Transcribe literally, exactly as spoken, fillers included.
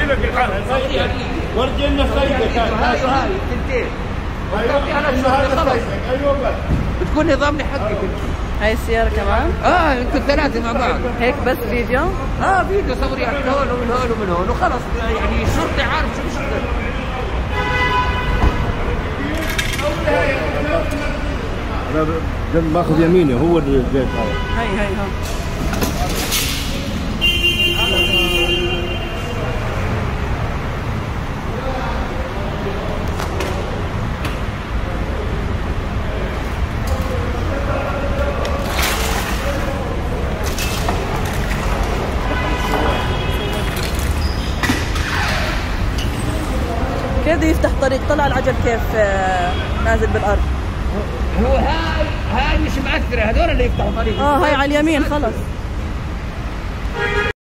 لك الحالة ورجلنا سيدك هاي هاي تنتين ايوه بتكون نظامني حقك. هاي السيارة كمان؟ اه انتوا الثلاثة مع بعض. هيك بس فيديو؟ اه فيديو صور يعني من هون ومن هون ومن هون وخلص يعني الشرطي عارف شو بيشتغل. انا جنب باخذ يميني هو الزيت هذا. هاي هاي ها كيف بده يفتح طريق؟ طلع العجل كيف نازل بالارض. هو هاي هاي مش مأثرة، هذول اللي يفتحوا طريق. اه هاي على اليمين خلص.